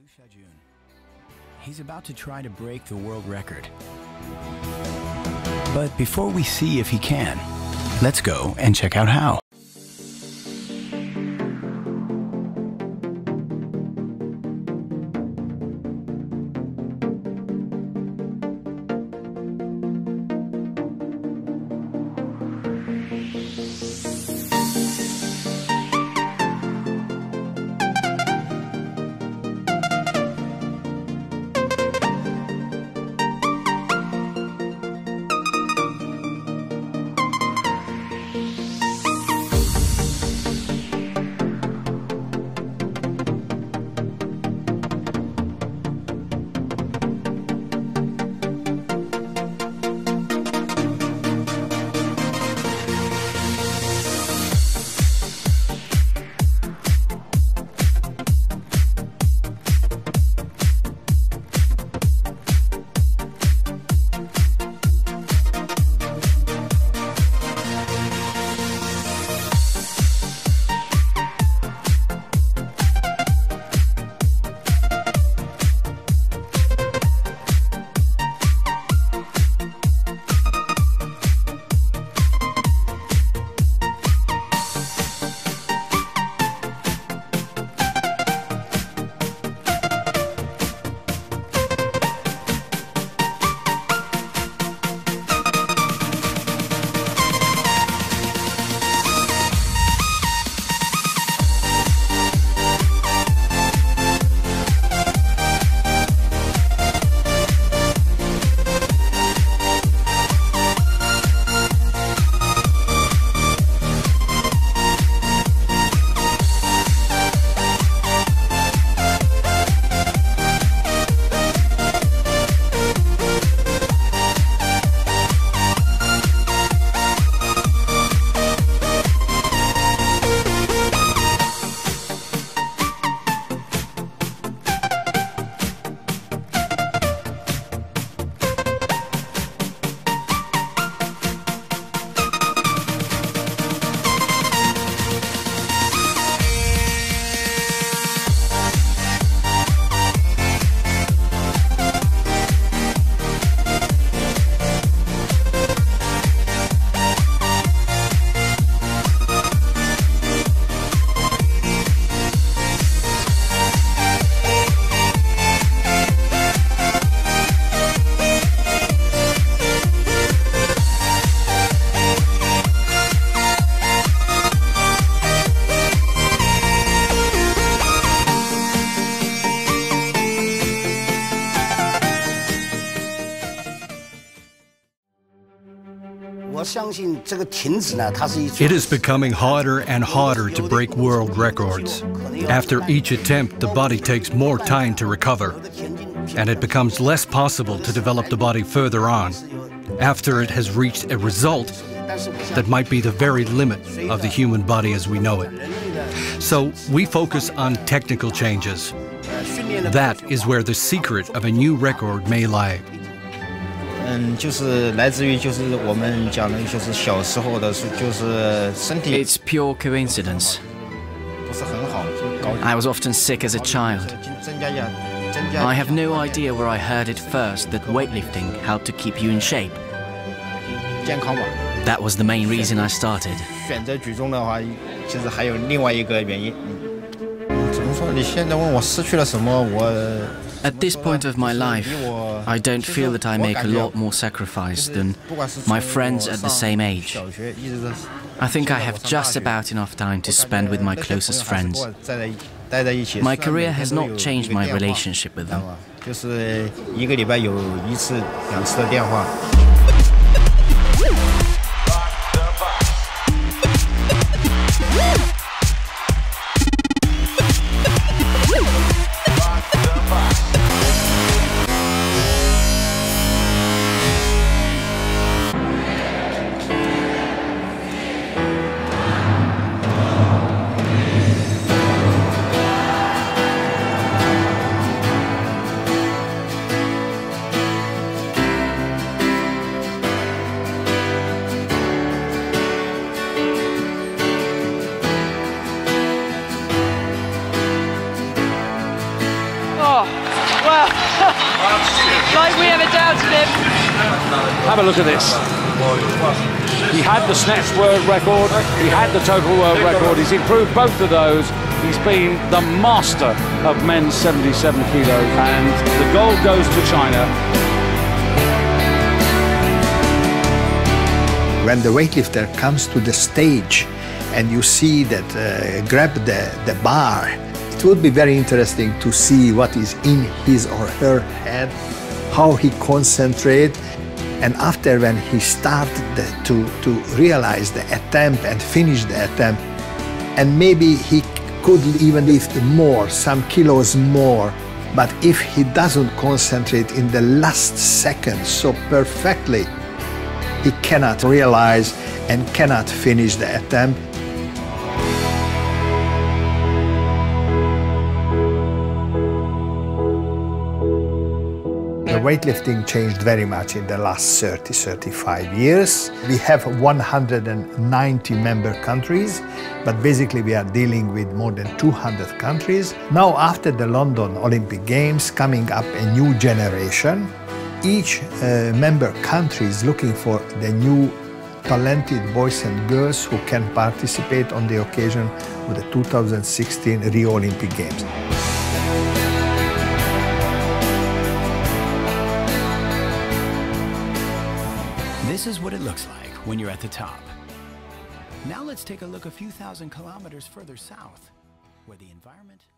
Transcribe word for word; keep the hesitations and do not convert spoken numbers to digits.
Liu Xiaojun. He's about to try to break the world record. But before we see if he can, let's go and check out how. It is becoming harder and harder to break world records. After each attempt, the body takes more time to recover, and it becomes less possible to develop the body further on, after it has reached a result that might be the very limit of the human body as we know it. So we focus on technical changes. That is where the secret of a new record may lie. 嗯，就是来自于就是我们讲的，就是小时候的，就是身体。 It's pure coincidence. 不是很好，就高。 I was often sick as a child. I have no idea where I heard it first that weightlifting helped to keep you in shape. 健康吧。 That was the main reason I started. 选择举重的话，其实还有另外一个原因。怎么说？你现在问我失去了什么，我。 At this point of my life, I don't feel that I make a lot more sacrifice than my friends at the same age. I think I have just about enough time to spend with my closest friends. My career has not changed my relationship with them. 就是一个礼拜有一次、两次的电话。 Well, like we ever doubted him. Have a look at this. He had the snatch world record, he had the total world record, he's improved both of those. He's been the master of men's seventy-seven kilos, and the gold goes to China. When the weightlifter comes to the stage and you see that uh, grab the, the bar, it would be very interesting to see what is in his or her head, how he concentrates, and after when he started to, to realize the attempt and finish the attempt, and maybe he could even lift more, some kilos more, but if he doesn't concentrate in the last second so perfectly, he cannot realize and cannot finish the attempt. The weightlifting changed very much in the last thirty, thirty-five years. We have one hundred ninety member countries, but basically we are dealing with more than two hundred countries. Now, after the London Olympic Games, coming up a new generation. Each uh, member country is looking for the new talented boys and girls who can participate on the occasion of the two thousand sixteen Rio Olympic Games. This is what it looks like when you're at the top. Now let's take a look a few thousand kilometers further south, where the environment